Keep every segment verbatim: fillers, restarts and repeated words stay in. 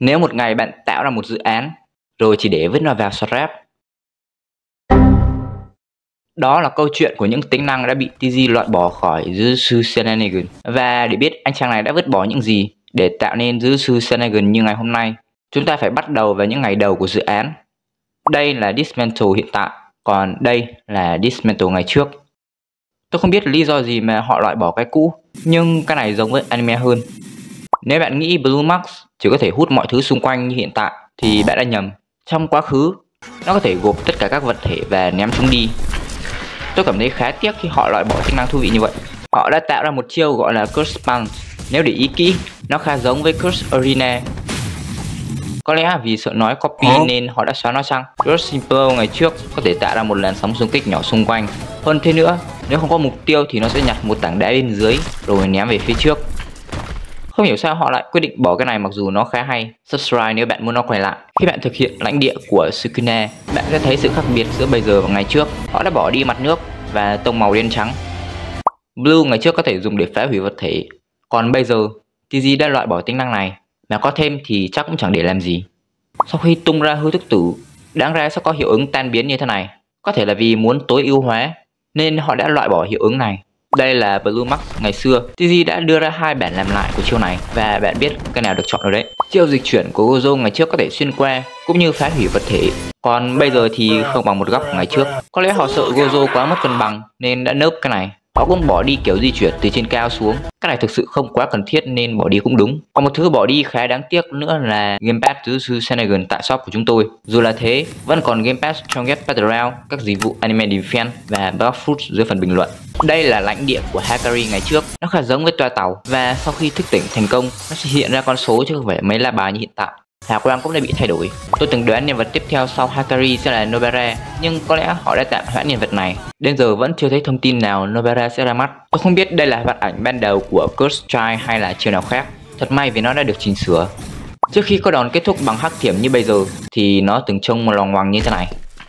Nếu một ngày bạn tạo ra một dự án rồi chỉ để vứt nó vào scrap. Đó là câu chuyện của những tính năng đã bị tê giê loại bỏ khỏi Jujutsu Shenanigan. Và để biết anh chàng này đã vứt bỏ những gì để tạo nên Jujutsu Shenanigan như ngày hôm nay, chúng ta phải bắt đầu vào những ngày đầu của dự án. Đây là Dismantle hiện tại, còn đây là Dismantle ngày trước. Tôi không biết lý do gì mà họ loại bỏ cái cũ, nhưng cái này giống với anime hơn. Nếu bạn nghĩ Blue Max chỉ có thể hút mọi thứ xung quanh như hiện tại thì bạn đã nhầm. Trong quá khứ, nó có thể gộp tất cả các vật thể và ném chúng đi. Tôi cảm thấy khá tiếc khi họ loại bỏ tính năng thú vị như vậy. Họ đã tạo ra một chiêu gọi là Curse Punch. Nếu để ý kỹ, nó khá giống với Curse Arena. Có lẽ vì sợ nói copy nên họ đã xóa nó chăng? Curse Simple ngày trước có thể tạo ra một làn sóng xung kích nhỏ xung quanh. Hơn thế nữa, nếu không có mục tiêu thì nó sẽ nhặt một tảng đá bên dưới rồi ném về phía trước. Không hiểu sao họ lại quyết định bỏ cái này mặc dù nó khá hay. Subscribe nếu bạn muốn nó quay lại. Khi bạn thực hiện lãnh địa của Sukuna, bạn sẽ thấy sự khác biệt giữa bây giờ và ngày trước. Họ đã bỏ đi mặt nước và tông màu đen trắng. Blue ngày trước có thể dùng để phá hủy vật thể, còn bây giờ tê giê đã loại bỏ tính năng này, mà có thêm thì chắc cũng chẳng để làm gì. Sau khi tung ra hư thức tử, đáng ra sẽ có hiệu ứng tan biến như thế này. Có thể là vì muốn tối ưu hóa nên họ đã loại bỏ hiệu ứng này. Đây là Blue Max ngày xưa. tê giê đã đưa ra hai bản làm lại của chiêu này và bạn biết cái nào được chọn rồi đấy. Chiêu dịch chuyển của Gojo ngày trước có thể xuyên qua cũng như phá hủy vật thể, còn bây giờ thì không bằng một góc ngày trước. Có lẽ họ sợ Gojo quá mất cân bằng nên đã nớp cái này. Họ cũng bỏ đi kiểu di chuyển từ trên cao xuống. Cái này thực sự không quá cần thiết nên bỏ đi cũng đúng. Còn một thứ bỏ đi khá đáng tiếc nữa là Gamepad Jujutsu Shenanigan tại shop của chúng tôi. Dù là thế, vẫn còn Gamepad trong Get Battleground, các dịch vụ Anime Defense và Blackfoot dưới phần bình luận. Đây là lãnh địa của Hakari ngày trước. Nó khá giống với toa tàu và sau khi thức tỉnh thành công, nó sẽ hiện ra con số chứ không phải mấy la bài như hiện tại. Hào quang cũng đã bị thay đổi. Tôi từng đoán nhân vật tiếp theo sau Hakari sẽ là Nobara, nhưng có lẽ họ đã tạm hoãn nhân vật này. Đến giờ vẫn chưa thấy thông tin nào Nobara sẽ ra mắt. Tôi không biết đây là hoạt ảnh ban đầu của Curse Child hay là chiều nào khác. Thật may vì nó đã được chỉnh sửa. Trước khi có đòn kết thúc bằng hắc thiểm như bây giờ thì nó từng trông một loằng ngoằng như thế này.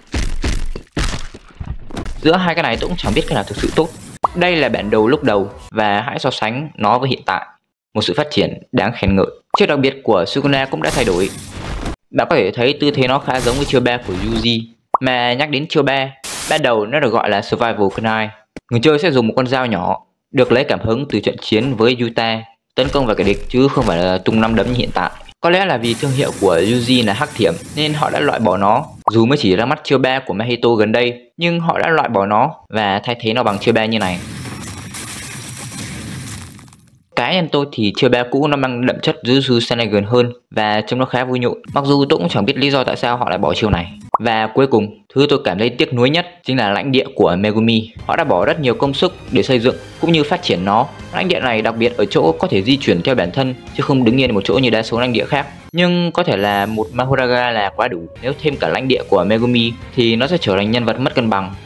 Giữa hai cái này tôi cũng chẳng biết cái nào thực sự tốt. Đây là bản đồ lúc đầu và hãy so sánh nó với hiện tại. Một sự phát triển đáng khen ngợi. Chiêu đặc biệt của Sukuna cũng đã thay đổi. Bạn có thể thấy tư thế nó khá giống với chiêu ba của Yuji. Mà nhắc đến chiêu ba, ban đầu nó được gọi là Survival Kunai. Người chơi sẽ dùng một con dao nhỏ, được lấy cảm hứng từ trận chiến với Yuta, tấn công vào kẻ địch chứ không phải là tung năm đấm như hiện tại. Có lẽ là vì thương hiệu của Yuji là hắc thiểm nên họ đã loại bỏ nó. Dù mới chỉ ra mắt chiêu ba của Mahito gần đây, nhưng họ đã loại bỏ nó và thay thế nó bằng chiêu ba như này. Cá nhân tôi thì chiêu ba cũ nó mang đậm chất Jujutsu Shenanigan hơn và trông nó khá vui nhộn. Mặc dù tôi cũng chẳng biết lý do tại sao họ lại bỏ chiêu này. Và cuối cùng, thứ tôi cảm thấy tiếc nuối nhất chính là lãnh địa của Megumi. Họ đã bỏ rất nhiều công sức để xây dựng cũng như phát triển nó. Lãnh địa này đặc biệt ở chỗ có thể di chuyển theo bản thân chứ không đứng yên một chỗ như đa số lãnh địa khác. Nhưng có thể là một Mahoraga là quá đủ. Nếu thêm cả lãnh địa của Megumi thì nó sẽ trở thành nhân vật mất cân bằng.